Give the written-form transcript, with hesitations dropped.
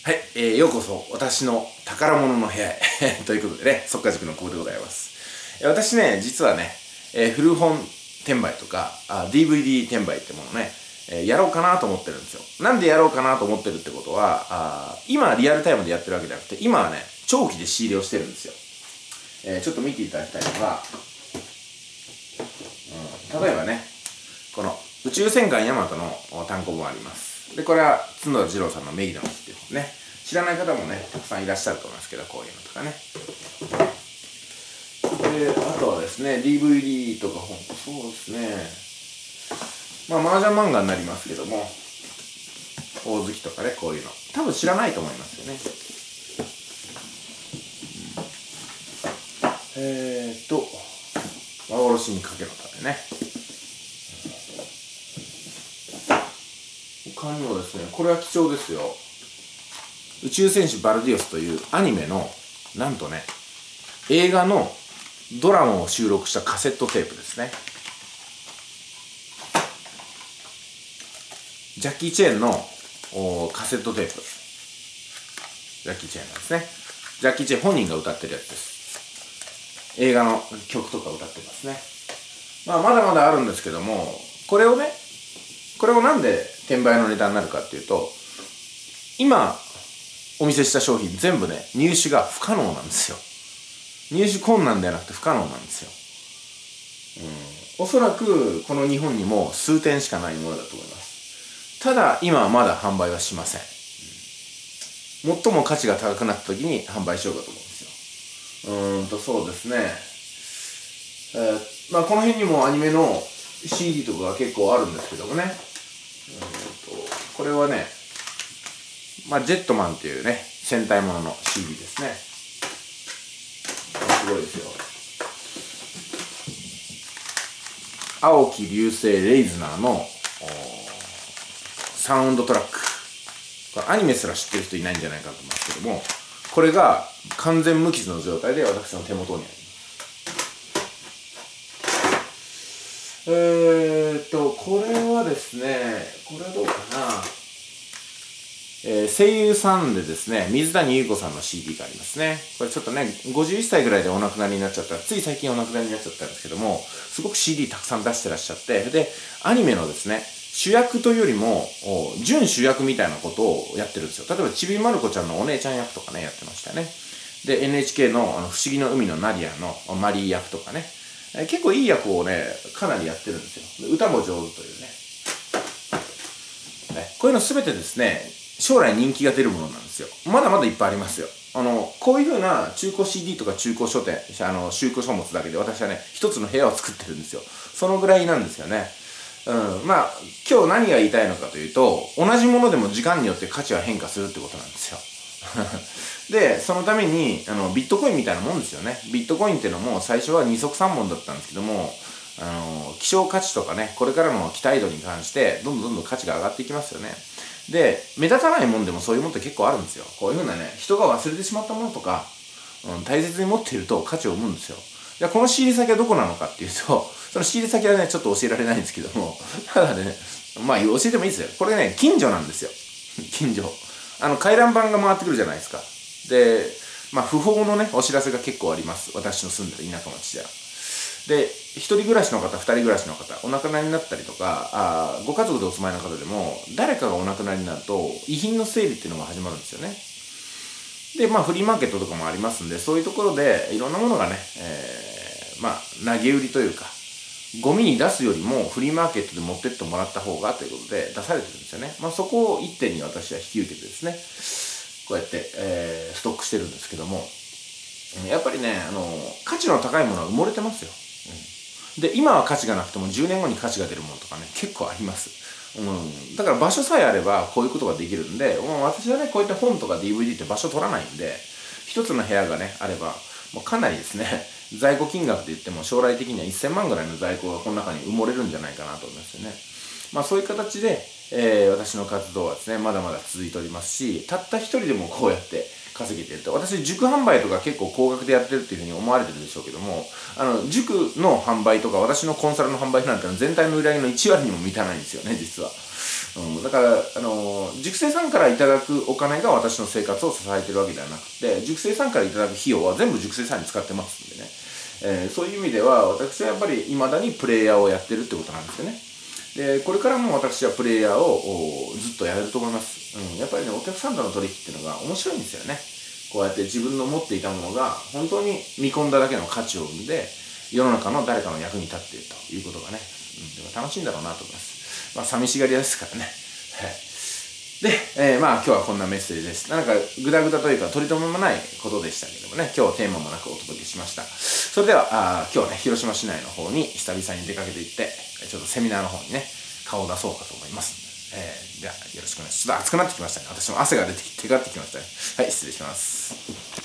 はい、ようこそ私の宝物の部屋へということでね、速稼塾の久保でございます。私ね、実はね、古本転売とかDVD 転売ってものね、やろうかなと思ってるんですよ。なんでやろうかなと思ってるってことは、今リアルタイムでやってるわけじゃなくて、今はね、長期で仕入れをしてるんですよ。ちょっと見ていただきたいのが、例えばね、この宇宙戦艦ヤマトの単行本あります。で、これは角田二郎さんのメギドの木っていうですね。知らない方もね、たくさんいらっしゃると思いますけど、こういうのとかね。で、あとはですね、DVD とか本、そうですね。麻雀漫画になりますけども、大月とかね、こういうの。多分知らないと思いますよね。幻にかけのためね。他にもですね、これは貴重ですよ。宇宙戦士バルディオスというアニメの、なんとね、映画のドラマを収録したカセットテープですね。ジャッキー・チェーンのカセットテープ。ジャッキー・チェーンなんですね。ジャッキー・チェーン本人が歌ってるやつです。映画の曲とか歌ってますね。まだまだあるんですけども、これをなんで転売の値段になるかっていうと、今お見せした商品全部ね、入手が不可能なんですよ。入手困難ではなくて不可能なんですよ。おそらくこの日本にも数点しかないものだと思います。ただ今はまだ販売はしません。最も価値が高くなった時に販売しようかと思うんですよ。そうですね。この辺にもアニメの CD とかが結構あるんですけどもね。これはね、ジェットマンっていうね、戦隊ものの CD ですね。すごいですよ。青木流星レイズナーのサウンドトラック。これアニメすら知ってる人いないんじゃないかと思いますけども、これが完全無傷の状態で私の手元にあります。これはですね、これはどうかな。声優さんでですね、水谷優子さんの CD がありますね。これちょっとね、51歳ぐらいでお亡くなりになっちゃった、つい最近お亡くなりになっちゃったんですけども、すごく CD たくさん出してらっしゃって、で、アニメのですね、主役というよりも、準主役みたいなことをやってるんですよ。例えば、ちびまる子ちゃんのお姉ちゃん役とかね、やってましたよね。で、NHK の不思議の海のナディアのマリー役とかね。結構いい役をね、かなりやってるんですよ。歌も上手というね。こういうのすべてですね、将来人気が出るものなんですよ。まだまだいっぱいありますよ。こういう風な中古 CD とか中古書店、中古書物だけで私はね、一つの部屋を作ってるんですよ。そのぐらいなんですよね。今日何が言いたいのかというと、同じものでも時間によって価値は変化するってことなんですよ。で、そのために、ビットコインみたいなもんですよね。ビットコインっていうのも最初は二足三本だったんですけども、希少価値とかね、これからの期待度に関して、どんどん価値が上がっていきますよね。で、目立たないもんでもそういうもんって結構あるんですよ。こういうふうなね、人が忘れてしまったものとか、大切に持っていると価値を生むんですよ。じゃあこの仕入れ先はどこなのかっていうと、その仕入れ先はね、ちょっと教えられないんですけども、ただね、教えてもいいですよ。これね、近所なんですよ。近所。回覧板が回ってくるじゃないですか。で、不法のね、お知らせが結構あります。私の住んでる田舎町では。で、一人暮らしの方、二人暮らしの方、お亡くなりになったりとか、ご家族でお住まいの方でも、誰かがお亡くなりになると、遺品の整理っていうのが始まるんですよね。で、フリーマーケットとかもありますんで、そういうところで、いろんなものがね、投げ売りというか、ゴミに出すよりもフリーマーケットで持ってってもらった方がということで出されてるんですよね。そこを一点に私は引き受けてですね、こうやって、ストックしてるんですけども、やっぱりね、価値の高いものは埋もれてますよ。で、今は価値がなくても10年後に価値が出るものとかね、結構あります。だから場所さえあればこういうことができるんで、私はね、こういった本とか DVD って場所取らないんで、一つの部屋がね、あれば、もうかなりですね、在庫金額で言っても将来的には1000万ぐらいの在庫がこの中に埋もれるんじゃないかなと思いますよね。そういう形で、私の活動はですね、まだまだ続いておりますし、たった一人でもこうやって稼げていると。私、塾販売とか結構高額でやってるっていうふうに思われてるでしょうけども、塾の販売とか私のコンサルの販売なんてのは全体の売り上げの1割にも満たないんですよね、実は。だから、塾生さんからいただくお金が私の生活を支えてるわけではなくて、塾生さんからいただく費用は全部塾生さんに使ってますんでね。そういう意味では、私はやっぱり未だにプレイヤーをやってるってことなんですよね。で、これからも私はプレイヤーをずっとやれると思います。やっぱりね、お客さんとの取引っていうのが面白いんですよね。こうやって自分の持っていたものが本当に見込んだだけの価値を生んで、世の中の誰かの役に立っているということがね、でも楽しいんだろうなと思います。まあ、寂しがり屋ですからね。はい。で、まあ今日はこんなメッセージです。なんかグダグダというか取り留めもないことでしたけどもね、今日はテーマもなくお届けしました。それでは、今日はね、広島市内の方に久々に出かけて行って、ちょっとセミナーの方にね、顔を出そうかと思います。では、よろしくお願いします。ちょっと暑くなってきましたね。私も汗が出てきて、手がってきましたね。はい、失礼します。